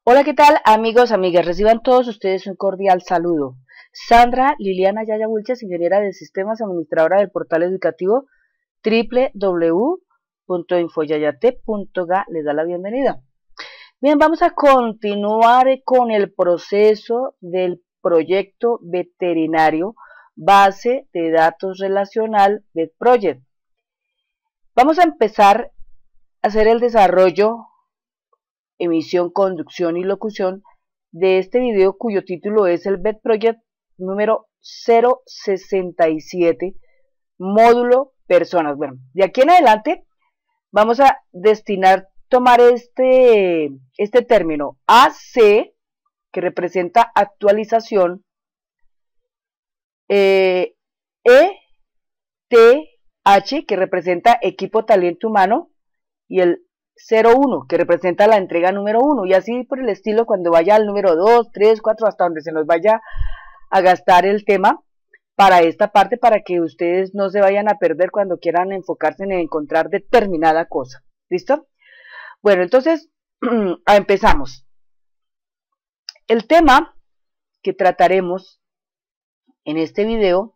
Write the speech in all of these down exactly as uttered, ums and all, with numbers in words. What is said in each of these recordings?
Hola, ¿qué tal, amigos, amigas? Reciban todos ustedes un cordial saludo. Sandra Liliana Yaya Wilches, ingeniera de sistemas, administradora del portal educativo doble u doble u doble u punto infoyayate punto ga, les da la bienvenida. Bien, vamos a continuar con el proceso del proyecto veterinario base de datos relacional VetProject. Vamos a empezar a hacer el desarrollo, emisión, conducción y locución de este video, cuyo título es el VetProject número cero sesenta y siete, módulo personas. Bueno, de aquí en adelante vamos a destinar, tomar este, este término A C, que representa actualización, eh, E T H, que representa equipo talento humano, y el cero uno, que representa la entrega número uno, y así por el estilo cuando vaya al número dos, tres, cuatro, hasta donde se nos vaya a gastar el tema para esta parte, para que ustedes no se vayan a perder cuando quieran enfocarse en encontrar determinada cosa. ¿Listo? Bueno, entonces empezamos. El tema que trataremos en este video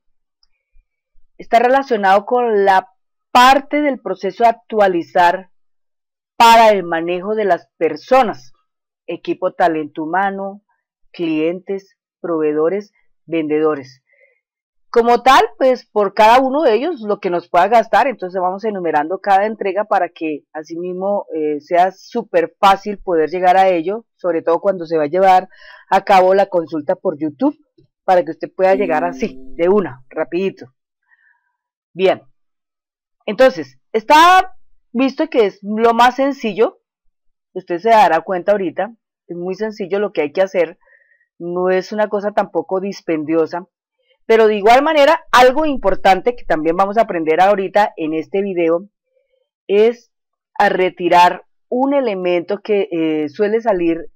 está relacionado con la parte del proceso de actualizar para el manejo de las personas, equipo talento humano, clientes, proveedores, vendedores. Como tal, pues por cada uno de ellos lo que nos pueda gastar, entonces vamos enumerando cada entrega para que asimismo eh, sea súper fácil poder llegar a ello, sobre todo cuando se va a llevar a cabo la consulta por YouTube, para que usted pueda llegar así, de una, rapidito. Bien, entonces, está visto que es lo más sencillo, usted se dará cuenta ahorita, es muy sencillo lo que hay que hacer, no es una cosa tampoco dispendiosa, pero de igual manera, algo importante que también vamos a aprender ahorita en este video, es a retirar un elemento que eh, suele salir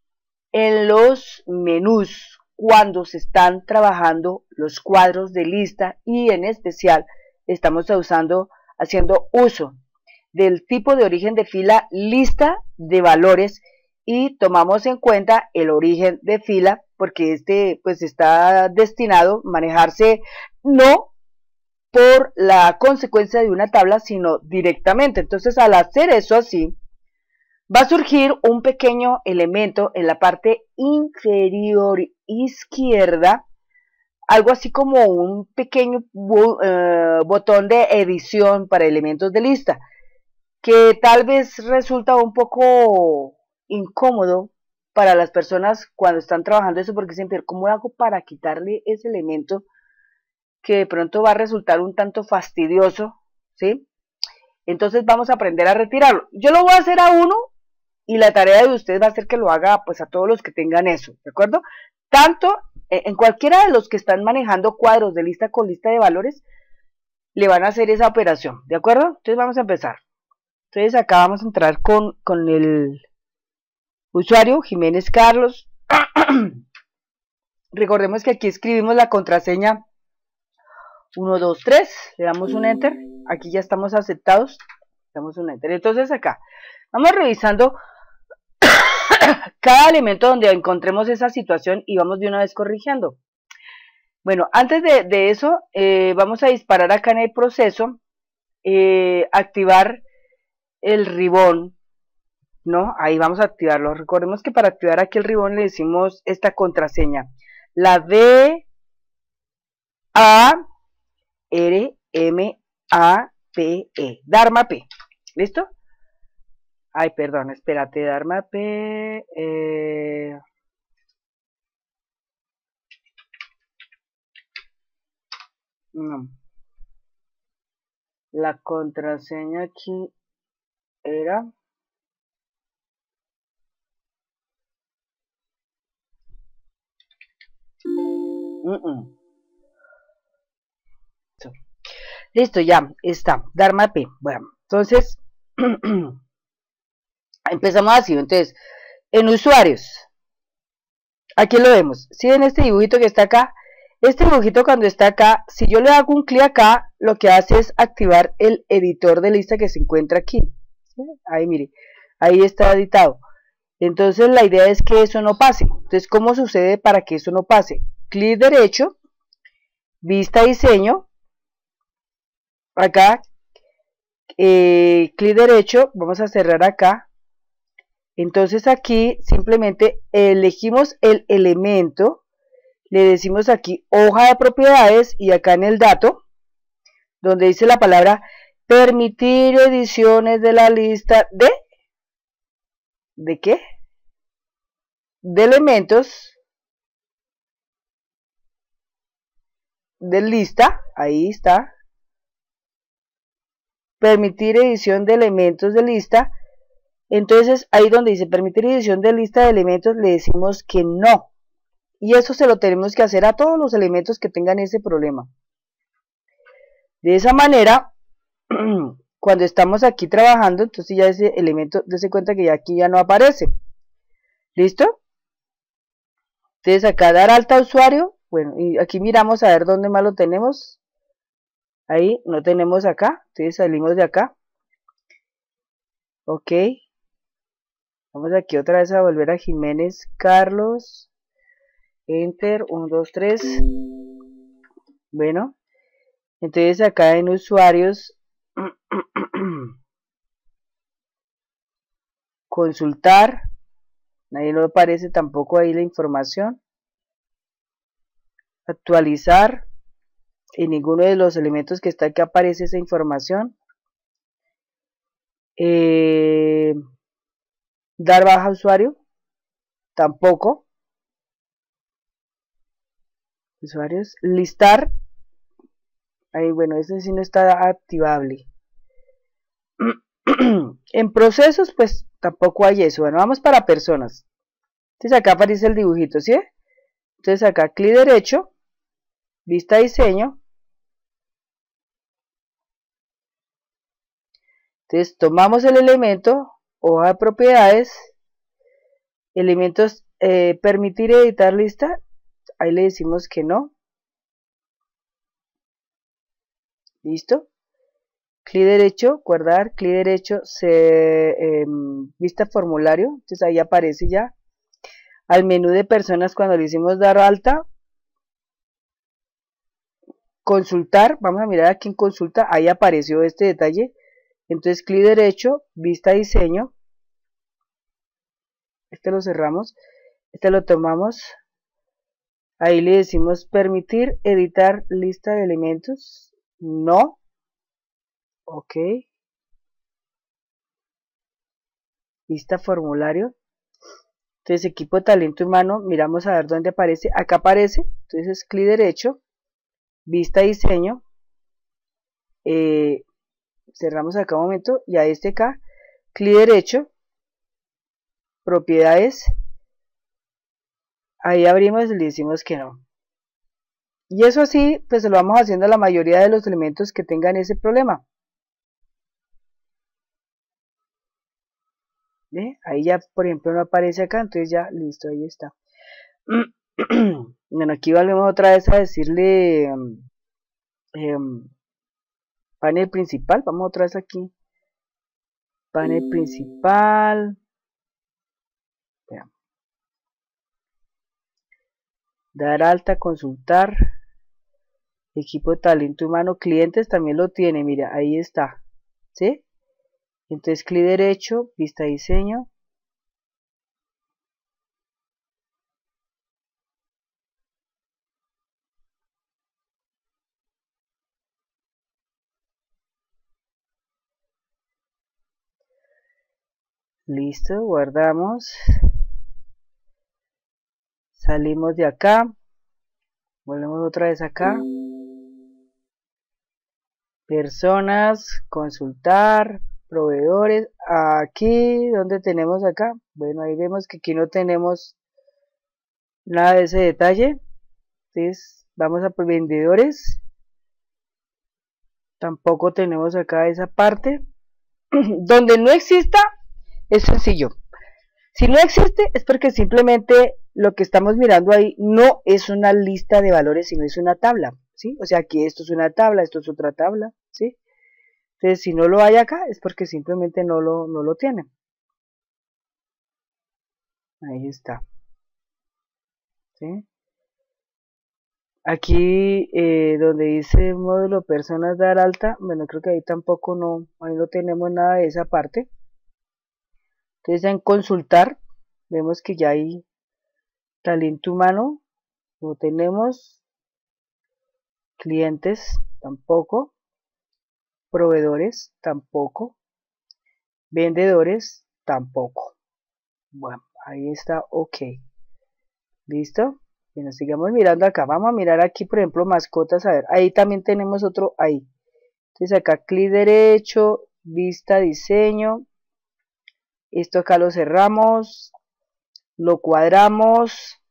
en los menús cuando se están trabajando los cuadros de lista, y en especial estamos usando, haciendo uso del tipo de origen de fila lista de valores, y tomamos en cuenta el origen de fila porque este pues está destinado a manejarse no por la consecuencia de una tabla, sino directamente. Entonces, al hacer eso así, va a surgir un pequeño elemento en la parte inferior izquierda, algo así como un pequeño uh, botón de edición para elementos de lista, que tal vez resulta un poco incómodo para las personas cuando están trabajando eso, porque siempre, ¿cómo hago para quitarle ese elemento que de pronto va a resultar un tanto fastidioso? ¿Sí? Entonces vamos a aprender a retirarlo. Yo lo voy a hacer a uno, y la tarea de ustedes va a ser que lo haga pues a todos los que tengan eso, ¿de acuerdo? Tanto en cualquiera de los que están manejando cuadros de lista con lista de valores, le van a hacer esa operación, ¿de acuerdo? Entonces vamos a empezar. Entonces acá vamos a entrar con, con el usuario Jiménez Carlos. Recordemos que aquí escribimos la contraseña uno, dos, tres, le damos un enter, aquí ya estamos aceptados, damos un enter. Entonces acá vamos revisando cada elemento donde encontremos esa situación y vamos de una vez corrigiendo. Bueno, antes de, de eso, eh, vamos a disparar acá en el proceso, eh, activar el ribón, ¿no? Ahí vamos a activarlo. Recordemos que para activar aquí el ribón le decimos esta contraseña, la D A R M A P E, Dharma P, ¿listo? Ay, perdón, espérate, Dharma P, eh... no, la contraseña aquí era uh -uh. Listo, ya está, Dharma P. Bueno, entonces empezamos así. Entonces, en usuarios, aquí lo vemos. Si ven este dibujito que está acá, este dibujito cuando está acá, si yo le hago un clic acá, lo que hace es activar el editor de lista que se encuentra aquí. ¿Sí? Ahí mire, ahí está editado. Entonces la idea es que eso no pase. Entonces, ¿cómo sucede para que eso no pase? Clic derecho, vista diseño, acá, eh, clic derecho, vamos a cerrar acá. Entonces aquí simplemente elegimos el elemento, le decimos aquí hoja de propiedades y acá en el dato, donde dice la palabra permitir ediciones de la lista de, ¿de qué? De elementos de lista, ahí está, permitir edición de elementos de lista. Entonces ahí donde dice permitir edición de lista de elementos le decimos que no, y eso se lo tenemos que hacer a todos los elementos que tengan ese problema. De esa manera, cuando estamos aquí trabajando, entonces ya ese elemento, dése cuenta que ya aquí ya no aparece. ¿Listo? Entonces acá dar alta a usuario, bueno, y aquí miramos a ver dónde más lo tenemos. Ahí no tenemos acá, entonces salimos de acá. Ok. Vamos aquí otra vez a volver a Jiménez Carlos. Enter, uno, dos, tres. Bueno, entonces acá en usuarios, consultar. Ahí no aparece tampoco ahí la información. Actualizar. En ninguno de los elementos que está aquí aparece esa información. Eh, dar baja a usuario. Tampoco. Usuarios. Listar. Ahí bueno, ese sí no está activable. En procesos pues tampoco hay eso. Bueno, vamos para personas. Entonces acá aparece el dibujito, ¿sí? Entonces acá clic derecho, vista diseño. Entonces tomamos el elemento, hoja de propiedades, elementos, eh, permitir editar lista, ahí le decimos que no. Listo. Clic derecho, guardar, clic derecho, se, eh, vista formulario, entonces ahí aparece ya. Al menú de personas cuando le hicimos dar alta, consultar, vamos a mirar aquí en consulta, ahí apareció este detalle. Entonces clic derecho, vista diseño, este lo cerramos, este lo tomamos, ahí le decimos permitir editar lista de elementos, no, ok, vista formulario, entonces equipo de talento humano, miramos a ver dónde aparece, acá aparece, entonces clic derecho, vista diseño, eh, cerramos acá un momento y a este acá, clic derecho, propiedades, ahí abrimos y le decimos que no. Y eso así, pues lo vamos haciendo a la mayoría de los elementos que tengan ese problema. ¿Ve? Ahí ya, por ejemplo, no aparece acá, entonces ya, listo, ahí está. Bueno, aquí volvemos otra vez a decirle eh, panel principal, vamos otra vez aquí. Panel principal. Veamos. Dar alta, consultar. Equipo de talento humano, clientes también lo tiene, mira, ahí está. ¿Sí? Entonces clic derecho, vista diseño. Listo, guardamos. Salimos de acá. Volvemos otra vez acá. Personas, consultar, proveedores. Aquí, ¿dónde tenemos acá? Bueno, ahí vemos que aquí no tenemos nada de ese detalle. Entonces, vamos a vendedores. Tampoco tenemos acá esa parte. Donde no exista, es sencillo. Si no existe, es porque simplemente lo que estamos mirando ahí no es una lista de valores, sino es una tabla, ¿sí? O sea, aquí esto es una tabla, esto es otra tabla, ¿sí? Entonces, si no lo hay acá, es porque simplemente no lo, no lo tienen. Ahí está. ¿Sí? Aquí eh, donde dice módulo personas dar alta, bueno, creo que ahí tampoco no, ahí no tenemos nada de esa parte. Entonces en consultar, vemos que ya hay talento humano, no tenemos, clientes tampoco, proveedores tampoco, vendedores tampoco. Bueno, ahí está, ok. ¿Listo? Bueno, sigamos mirando acá. Vamos a mirar aquí, por ejemplo, mascotas. A ver, ahí también tenemos otro ahí. Entonces acá clic derecho, vista, diseño. Esto acá lo cerramos, lo cuadramos.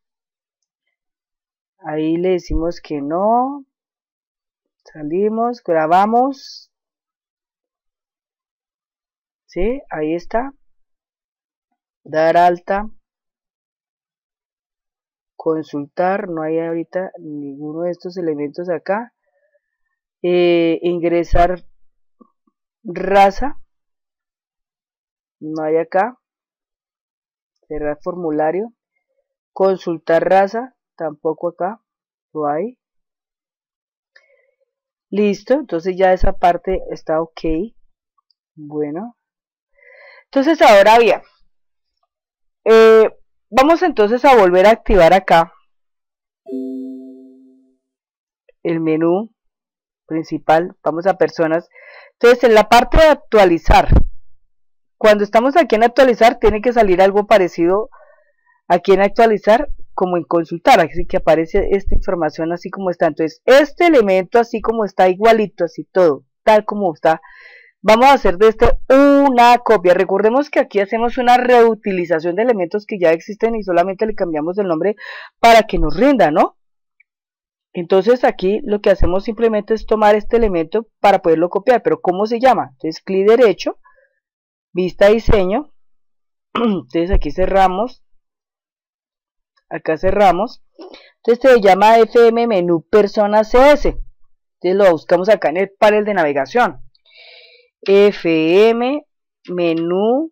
Ahí le decimos que no. Salimos, grabamos. ¿Sí? Ahí está. Dar alta. Consultar. No hay ahorita ninguno de estos elementos acá. Eh, ingresar raza. No hay acá. Cerrar formulario. Consultar raza. Tampoco acá. Lo hay. Listo. Entonces ya esa parte está ok. Bueno. Entonces ahora bien. Eh, vamos entonces a volver a activar acá el menú principal. Vamos a personas. Entonces en la parte de actualizar. Cuando estamos aquí en actualizar, tiene que salir algo parecido aquí en actualizar como en consultar, así que aparece esta información así como está. Entonces este elemento así como está, igualito, así todo, tal como está, vamos a hacer de este una copia. Recordemos que aquí hacemos una reutilización de elementos que ya existen y solamente le cambiamos el nombre para que nos rinda, ¿no? Entonces aquí lo que hacemos simplemente es tomar este elemento para poderlo copiar, pero ¿cómo se llama? Entonces clic derecho, vista diseño, entonces aquí cerramos, acá cerramos, entonces se llama F M menú persona C S, entonces lo buscamos acá en el panel de navegación, F M menú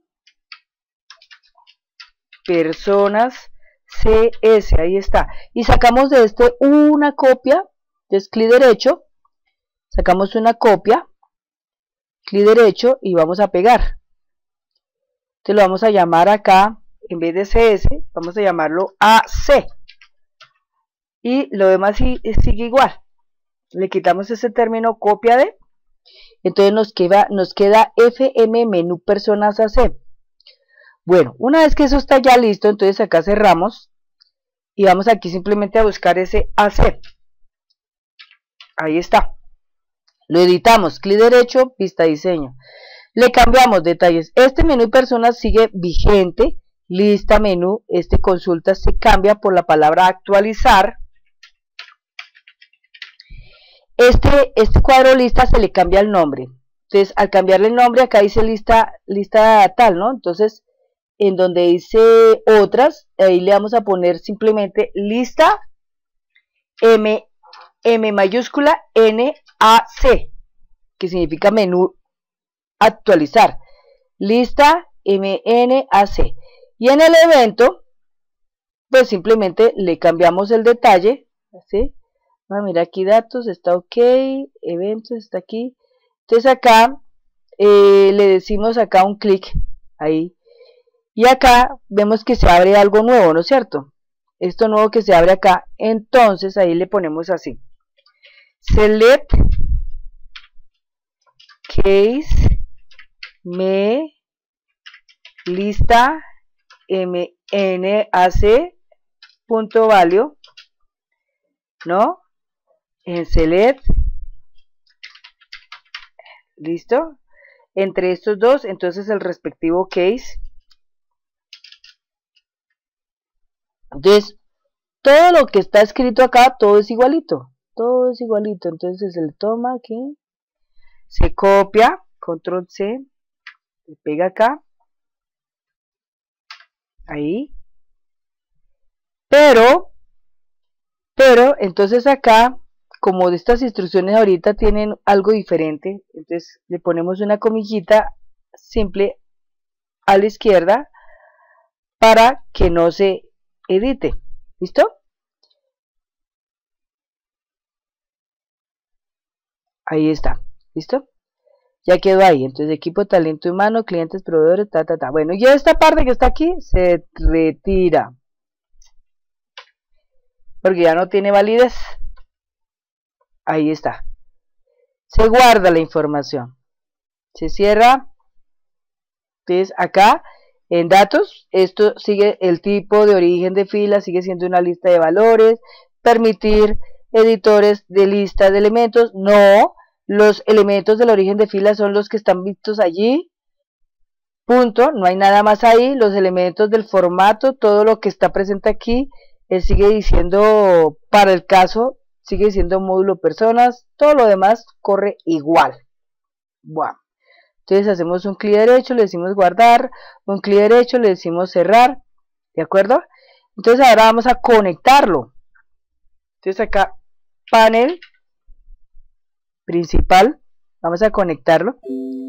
personas C S, ahí está, y sacamos de este una copia, entonces clic derecho, sacamos una copia, clic derecho y vamos a pegar. Entonces lo vamos a llamar acá, en vez de C S, vamos a llamarlo A C. Y lo demás sigue igual. Le quitamos ese término copia de. Entonces nos queda, nos queda F M menú personas A C. Bueno, una vez que eso está ya listo, entonces acá cerramos. Y vamos aquí simplemente a buscar ese A C. Ahí está. Lo editamos, clic derecho, vista diseño. Le cambiamos detalles. Este menú personas sigue vigente. Lista menú, este consulta se cambia por la palabra actualizar. Este, este cuadro lista se le cambia el nombre. Entonces, al cambiarle el nombre, acá dice lista, lista tal, ¿no? Entonces, en donde dice otras, ahí le vamos a poner simplemente lista M, M mayúscula N A C, que significa menú actualizar. Lista M N A C. Y en el evento, pues simplemente le cambiamos el detalle, ¿sí? Bueno, mira aquí datos, está ok, eventos está aquí. Entonces acá eh, le decimos acá un clic, ahí. Y acá vemos que se abre algo nuevo, ¿no es cierto? Esto nuevo que se abre acá, entonces ahí le ponemos así. Select case me lista mnac punto value, ¿no? En select, listo, entre estos dos, entonces el respectivo case. Entonces todo lo que está escrito acá, todo es igualito, todo es igualito. Entonces se le toma aquí, se copia, control C, se pega acá, ahí, pero pero entonces acá, como de estas instrucciones ahorita tienen algo diferente, entonces le ponemos una comillita simple a la izquierda, para que no se edite. ¿Listo? Ahí está. ¿Listo? Ya quedó ahí. Entonces, equipo, talento humano, clientes, proveedores, ta, ta, ta. Bueno, y esta parte que está aquí se retira, porque ya no tiene validez. Ahí está. Se guarda la información. Se cierra. Entonces, acá en datos, esto sigue el tipo de origen de fila, sigue siendo una lista de valores. Permitir editores de lista de elementos. No, los elementos del origen de fila son los que están vistos allí. Punto, no hay nada más ahí. Los elementos del formato, todo lo que está presente aquí, él sigue diciendo, para el caso, sigue diciendo módulo personas, todo lo demás corre igual. Bueno, entonces hacemos un clic derecho, le decimos guardar, un clic derecho, le decimos cerrar, ¿de acuerdo? Entonces ahora vamos a conectarlo. Entonces acá, panel principal, vamos a conectarlo.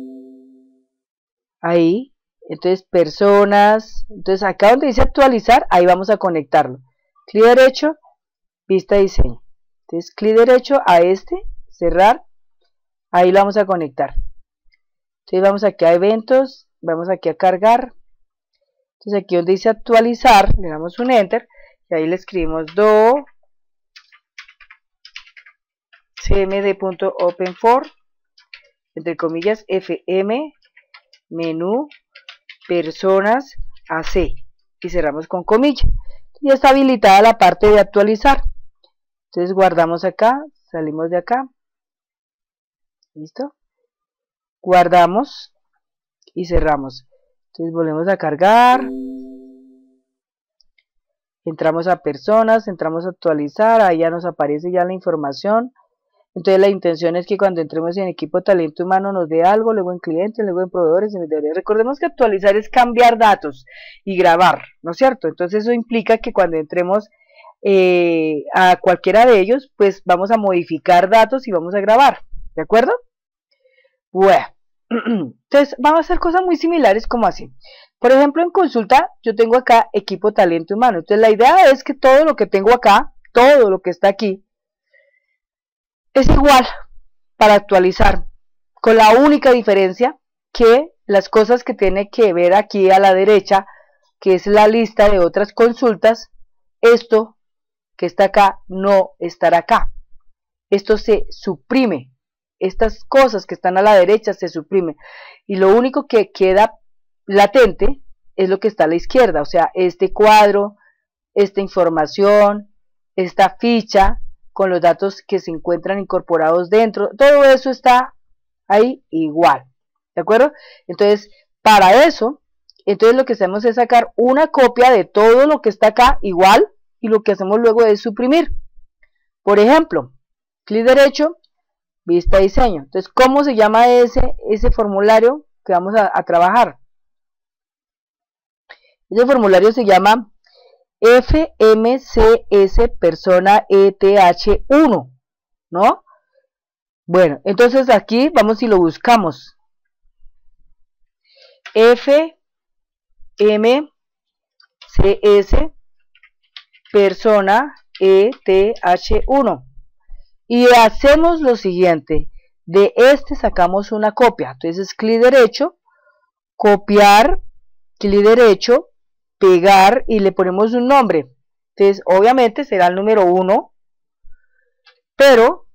Ahí, entonces personas, entonces acá donde dice actualizar, ahí vamos a conectarlo. Clic derecho, vista diseño. Entonces clic derecho a este, cerrar, ahí lo vamos a conectar. Entonces vamos aquí a eventos, vamos aquí a cargar. Entonces aquí donde dice actualizar, le damos un enter y ahí le escribimos do cmd.openfor, entre comillas, fm, menú, personas, ac, y cerramos con comilla. Ya está habilitada la parte de actualizar. Entonces guardamos acá, salimos de acá, listo, guardamos y cerramos. Entonces volvemos a cargar, entramos a personas, entramos a actualizar, ahí ya nos aparece ya la información. Entonces la intención es que cuando entremos en equipo talento humano nos dé algo, luego en clientes, luego en proveedores, en vendedores. Recordemos que actualizar es cambiar datos y grabar, ¿no es cierto? Entonces eso implica que cuando entremos eh, a cualquiera de ellos, pues vamos a modificar datos y vamos a grabar, ¿de acuerdo? Bueno, entonces vamos a hacer cosas muy similares como así. Por ejemplo, en consulta yo tengo acá equipo talento humano. Entonces la idea es que todo lo que tengo acá, todo lo que está aquí, es igual para actualizar, con la única diferencia que las cosas que tiene que ver aquí a la derecha, que es la lista de otras consultas, esto que está acá no estará acá. Esto se suprime. Estas cosas que están a la derecha se suprimen. Y lo único que queda latente es lo que está a la izquierda. O sea, este cuadro, esta información, esta ficha, con los datos que se encuentran incorporados dentro, todo eso está ahí igual, ¿de acuerdo? Entonces, para eso, entonces lo que hacemos es sacar una copia de todo lo que está acá igual, y lo que hacemos luego es suprimir. Por ejemplo, clic derecho, vista diseño. Entonces, ¿cómo se llama ese, ese formulario que vamos a, a trabajar? Ese formulario se llama F M C S persona E T H uno, ¿no? Bueno, entonces aquí vamos y lo buscamos. F M C S persona E T H uno. Y hacemos lo siguiente. De este sacamos una copia. Entonces clic derecho, copiar, clic derecho, pegar y le ponemos un nombre. Entonces obviamente será el número uno, pero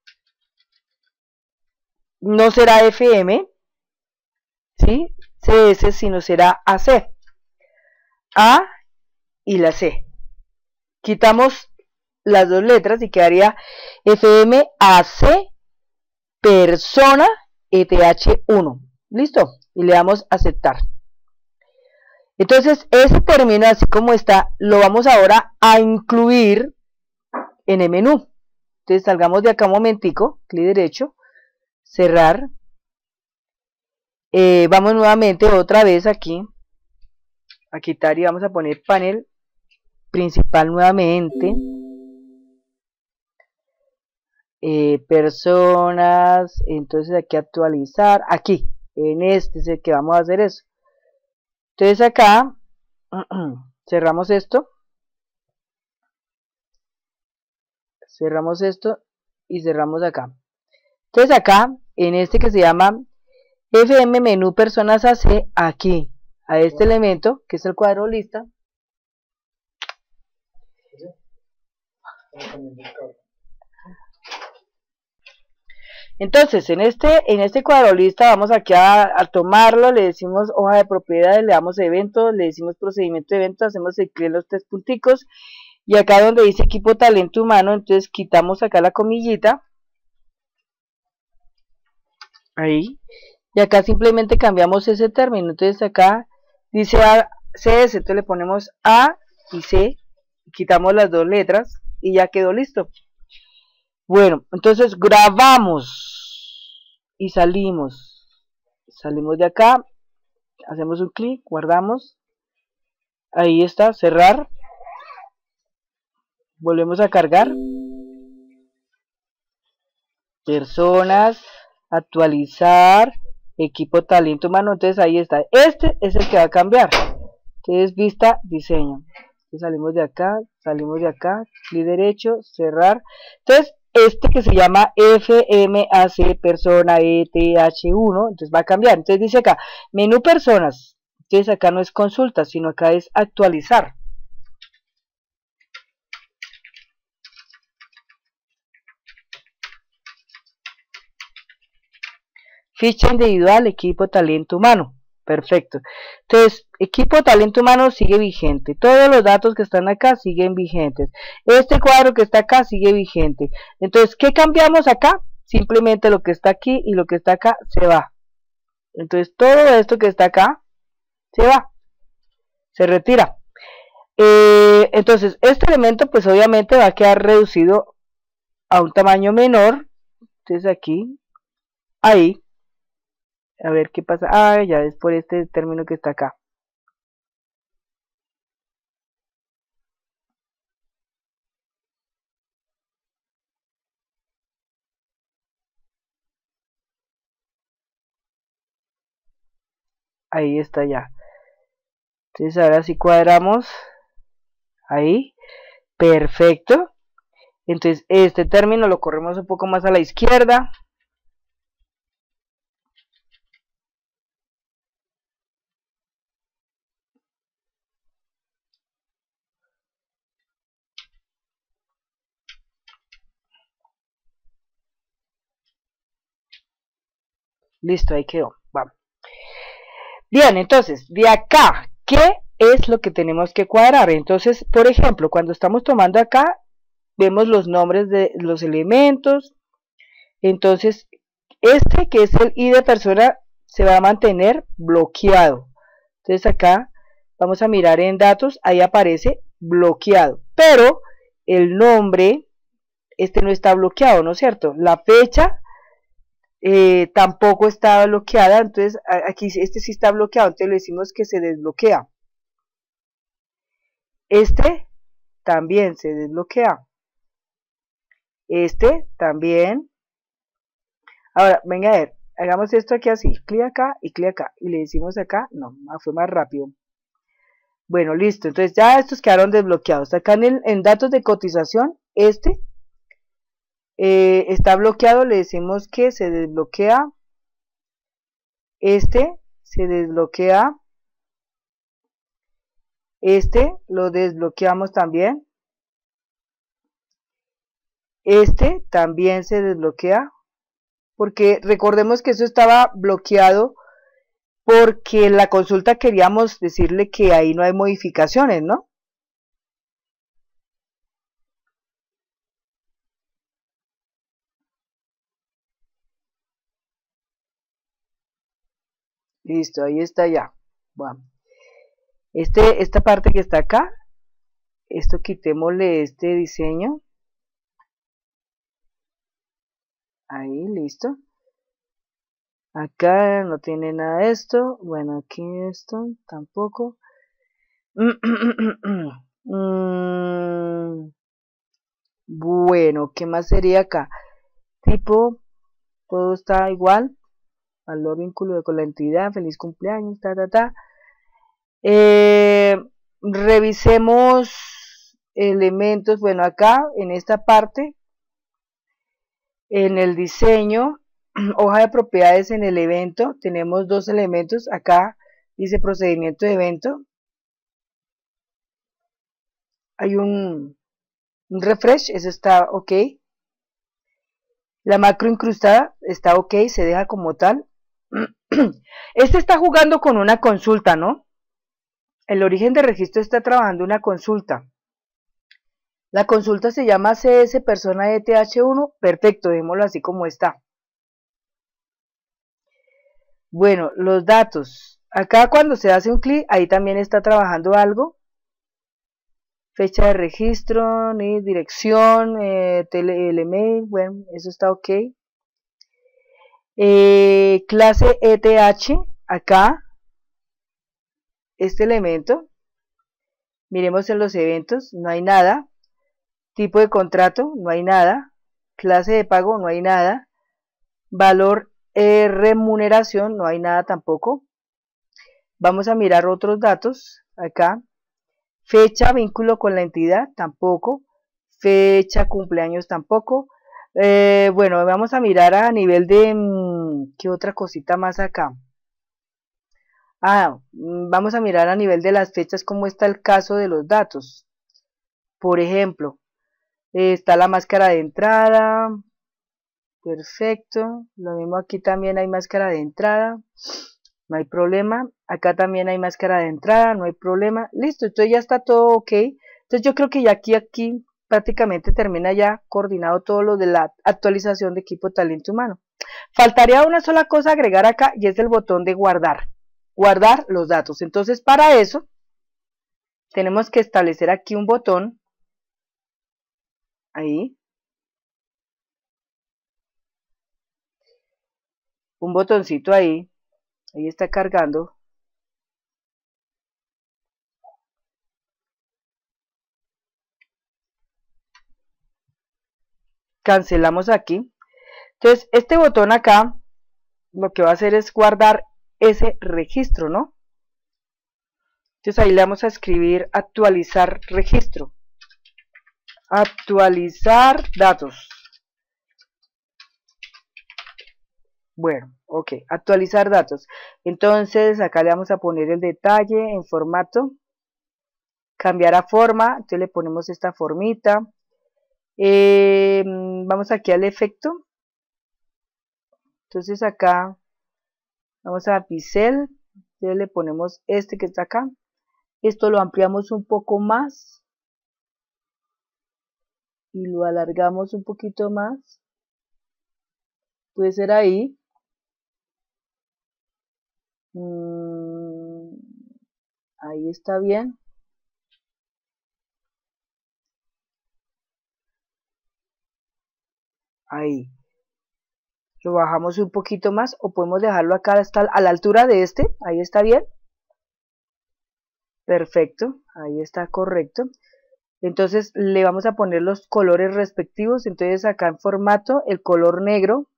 no será F M, ¿sí? C S, sino será A C. A y la C. Quitamos las dos letras y quedaría F M A C persona E T H uno. ¿Listo? Y le damos a aceptar. Entonces, ese término, así como está, lo vamos ahora a incluir en el menú. Entonces, salgamos de acá un momentico, clic derecho, cerrar. Eh, vamos nuevamente otra vez aquí, a quitar y vamos a poner panel principal nuevamente. Eh, personas, entonces aquí actualizar, aquí, en este es el que vamos a hacer eso. Entonces acá cerramos esto, cerramos esto y cerramos acá. Entonces acá, en este que se llama F M menú personas A C, aquí, a este elemento, que es el cuadro lista. Entonces, en este, en este cuadro lista vamos aquí a, a tomarlo, le decimos hoja de propiedades, le damos eventos, le decimos procedimiento de eventos, hacemos el clic en los tres punticos, y acá donde dice equipo talento humano, entonces quitamos acá la comillita, ahí, y acá simplemente cambiamos ese término, entonces acá dice C S, entonces le ponemos A y C, quitamos las dos letras, y ya quedó listo. Bueno, entonces grabamos y salimos, salimos de acá, hacemos un clic, guardamos, ahí está, cerrar, volvemos a cargar, personas, actualizar, equipo talento humano, entonces ahí está, este es el que va a cambiar, entonces vista, diseño, entonces salimos de acá, salimos de acá, clic derecho, cerrar, entonces este que se llama F M A C persona E T H uno, entonces va a cambiar, entonces dice acá, menú personas, entonces acá no es consulta, sino acá es actualizar. Ficha individual, equipo talento humano, perfecto, entonces equipo talento humano sigue vigente, todos los datos que están acá siguen vigentes, este cuadro que está acá sigue vigente, entonces ¿qué cambiamos acá? Simplemente lo que está aquí y lo que está acá se va, entonces todo esto que está acá se va, se retira, eh, entonces este elemento pues obviamente va a quedar reducido a un tamaño menor, entonces aquí, ahí, a ver qué pasa, ah, ya es por este término que está acá. Ahí está ya. Entonces ahora sí cuadramos, ahí, perfecto. Entonces este término lo corremos un poco más a la izquierda. Listo, ahí quedó. Vamos. Bien, entonces, de acá, ¿qué es lo que tenemos que cuadrar? Entonces, por ejemplo, cuando estamos tomando acá, vemos los nombres de los elementos. Entonces, este que es el I D de persona se va a mantener bloqueado. Entonces acá vamos a mirar en datos, ahí aparece bloqueado. Pero el nombre, este no está bloqueado, ¿no es cierto? La fecha eh, tampoco está bloqueada, entonces aquí este sí está bloqueado, entonces le decimos que se desbloquea. Este también se desbloquea. Este también. Ahora, venga a ver, hagamos esto aquí así, clic acá y clic acá, y le decimos acá, no, fue más rápido. Bueno, listo, entonces ya estos quedaron desbloqueados. Acá en, el, en datos de cotización, este eh, está bloqueado, le decimos que se desbloquea, este se desbloquea, este lo desbloqueamos también, este también se desbloquea, porque recordemos que eso estaba bloqueado porque en la consulta queríamos decirle que ahí no hay modificaciones, ¿no? Listo, ahí está ya. Bueno. Este, esta parte que está acá, esto quitémosle este diseño. Ahí, listo. Acá no tiene nada de esto. Bueno, aquí esto tampoco. Bueno, ¿qué más sería acá? Tipo, todo está igual. Valor vínculo con la entidad, feliz cumpleaños, ta, ta, ta. Eh, revisemos elementos. Bueno, acá en esta parte, en el diseño, hoja de propiedades, en el evento, tenemos dos elementos. Acá dice procedimiento de evento. Hay un, un refresh, eso está ok. La macro incrustada está ok, se deja como tal. Este está jugando con una consulta, ¿no? El origen de registro está trabajando una consulta. La consulta se llama C S persona E T H uno. Perfecto, dejémoslo así como está. Bueno, los datos. Acá cuando se hace un clic, ahí también está trabajando algo. Fecha de registro, ni dirección, eh, tele, el email, bueno, eso está ok. Eh, clase E T H, acá, este elemento, miremos en los eventos, no hay nada. Tipo de contrato, no hay nada. Clase de pago, no hay nada. Valor eh, remuneración, no hay nada tampoco. Vamos a mirar otros datos, acá. Fecha, vínculo con la entidad, tampoco. Fecha, cumpleaños, tampoco. Eh, bueno, vamos a mirar a nivel de... ¿Qué otra cosita más acá? Ah, vamos a mirar a nivel de las fechas cómo está el caso de los datos. Por ejemplo, eh, está la máscara de entrada. Perfecto. Lo mismo aquí también hay máscara de entrada. No hay problema. Acá también hay máscara de entrada, no hay problema. Listo, entonces ya está todo ok. Entonces yo creo que ya aquí, aquí prácticamente termina ya coordinado todo lo de la actualización de equipo talento humano. Faltaría una sola cosa agregar acá y es el botón de guardar. Guardar los datos. Entonces para eso tenemos que establecer aquí un botón. Ahí. Un botoncito ahí. Ahí está cargando. Cancelamos aquí. Entonces, este botón acá, lo que va a hacer es guardar ese registro, ¿no? Entonces ahí le vamos a escribir actualizar registro. Actualizar datos. Bueno, ok, actualizar datos. Entonces acá le vamos a poner el detalle en formato. Cambiar a forma, entonces le ponemos esta formita. Eh, vamos aquí al efecto. Entonces acá vamos a pincel, entonces le ponemos este que está acá. Esto lo ampliamos un poco más y lo alargamos un poquito más. Puede ser ahí. Mm, ahí está bien. Ahí. Lo bajamos un poquito más o podemos dejarlo acá hasta a la altura de este. Ahí está bien. Perfecto. Ahí está correcto. Entonces le vamos a poner los colores respectivos. Entonces acá en formato el color negro.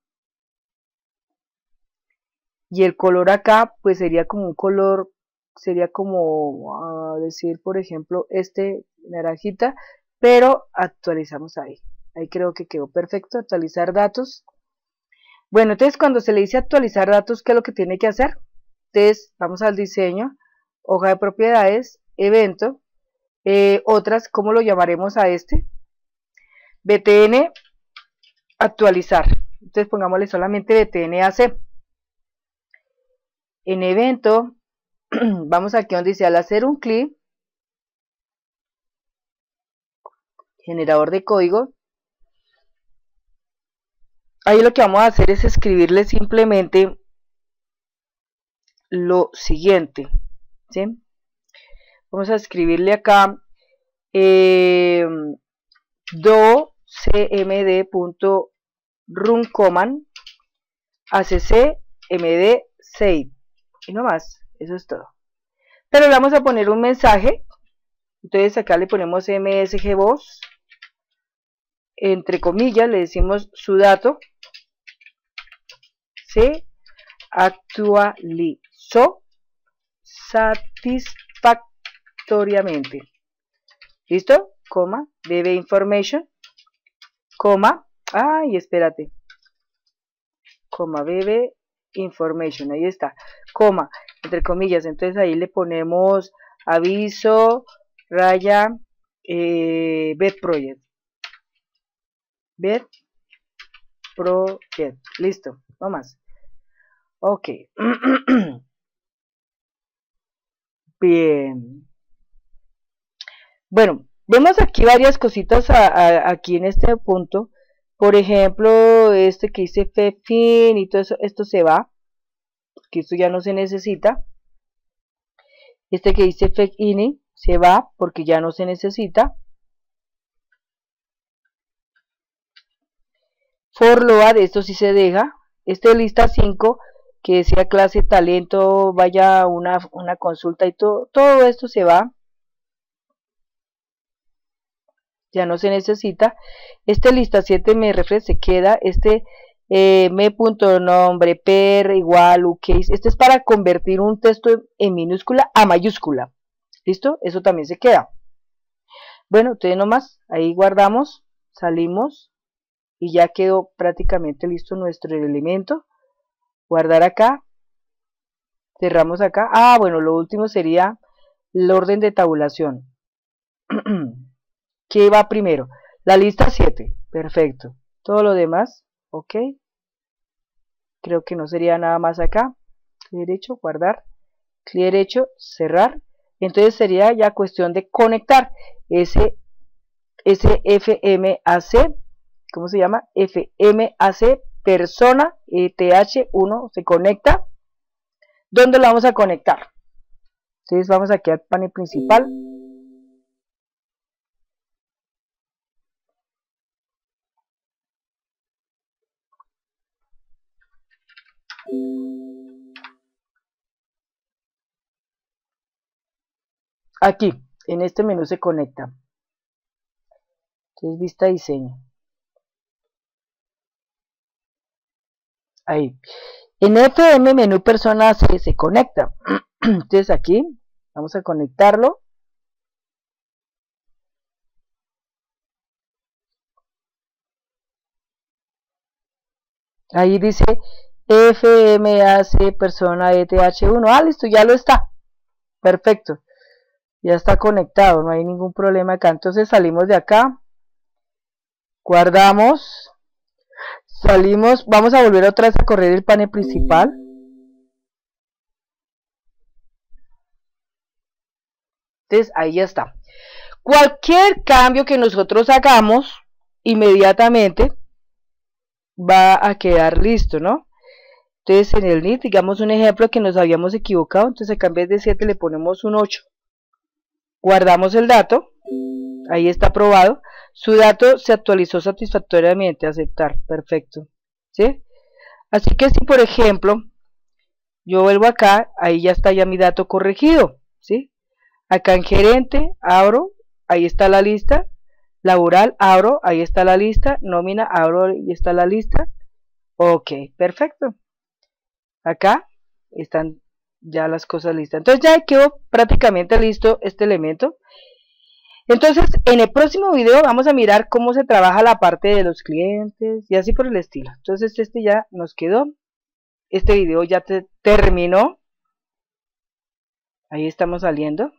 Y el color acá pues sería como un color, sería como a decir por ejemplo este naranjita. Pero actualizamos ahí. Ahí creo que quedó perfecto. Actualizar datos. Bueno, entonces cuando se le dice actualizar datos, ¿qué es lo que tiene que hacer? Entonces vamos al diseño, hoja de propiedades, evento, eh, otras, ¿cómo lo llamaremos a este? B T N actualizar. Entonces pongámosle solamente B T N A C. En evento, vamos aquí donde dice al hacer un clic, generador de código. Ahí lo que vamos a hacer es escribirle simplemente lo siguiente, ¿sí? Vamos a escribirle acá eh, do cmd.runcommand acc md save y no más, eso es todo. Pero le vamos a poner un mensaje, entonces acá le ponemos msgvoz, entre comillas le decimos su dato se actualizó satisfactoriamente. aleatoriamente. ¿Listo? Coma, B B information, coma, ay, espérate, coma, B B information, ahí está, coma, entre comillas, entonces ahí le ponemos aviso, raya, eh, bet project, bet project, listo, no más. Ok. Bien. Bueno, vemos aquí varias cositas a, a, aquí en este punto. Por ejemplo, este que dice fefin y todo eso, esto se va, que esto ya no se necesita. Este que dice fefini se va porque ya no se necesita. For load, esto sí se deja. Este lista cinco que decía clase talento, vaya una, una consulta y todo, todo esto se va. Ya no se necesita. Este lista siete me refresca, se queda. Este eh, me.nombre per igual ucase. Este es para convertir un texto en minúscula a mayúscula. ¿Listo? Eso también se queda. Bueno, entonces nomás, ahí guardamos, salimos y ya quedó prácticamente listo nuestro elemento. Guardar acá, cerramos acá. Ah, bueno, lo último sería el orden de tabulación. ¿Qué va primero? La lista siete, perfecto. Todo lo demás, ok. Creo que no sería nada más acá. Clic derecho, guardar. Clic derecho, cerrar. Entonces sería ya cuestión de conectar ese, ese F M A C, ¿cómo se llama? F M A C persona E T H uno se conecta. ¿Dónde lo vamos a conectar? Entonces vamos aquí al panel principal. Aquí, en este menú se conecta. Entonces, vista diseño. Ahí. En F M menú persona se, se conecta. Entonces aquí, vamos a conectarlo. Ahí dice F M A C persona E T H uno. Ah, listo, ya lo está. Perfecto. Ya está conectado, no hay ningún problema acá. Entonces salimos de acá. Guardamos. Salimos. Vamos a volver otra vez a correr el panel principal. Entonces ahí ya está. Cualquier cambio que nosotros hagamos, inmediatamente va a quedar listo, ¿no? Entonces en el N I D, digamos un ejemplo que nos habíamos equivocado, entonces acá en vez de siete le ponemos un ocho. Guardamos el dato, ahí está aprobado. Su dato se actualizó satisfactoriamente, aceptar, perfecto, ¿sí? Así que si por ejemplo yo vuelvo acá, ahí ya está ya mi dato corregido, ¿sí? Acá en gerente, abro, ahí está la lista, laboral, abro, ahí está la lista, nómina, abro, ahí está la lista, ok, perfecto. Acá están ya las cosas listas. Entonces ya quedó prácticamente listo este elemento. Entonces en el próximo video vamos a mirar cómo se trabaja la parte de los clientes y así por el estilo. Entonces este ya nos quedó. Este video ya te terminó. Ahí estamos saliendo.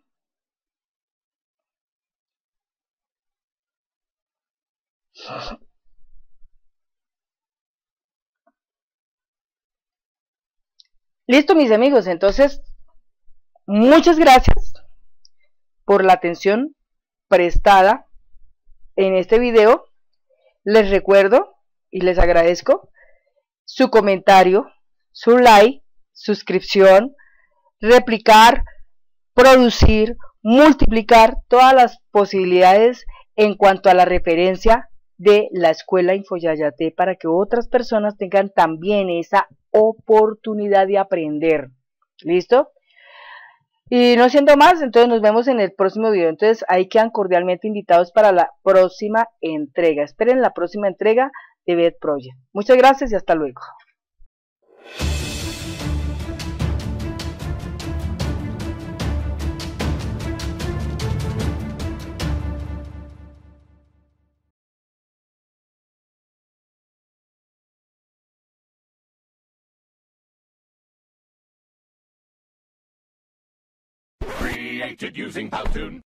Listo, mis amigos, entonces muchas gracias por la atención prestada en este video. Les recuerdo y les agradezco su comentario, su like, suscripción, replicar, producir, multiplicar todas las posibilidades en cuanto a la referencia de la escuela InfoYayate para que otras personas tengan también esa oportunidad de aprender. ¿Listo? Y no siendo más, entonces nos vemos en el próximo video. Entonces ahí quedan cordialmente invitados para la próxima entrega. Esperen la próxima entrega de Bet Project. Muchas gracias y hasta luego. created using Powtoon.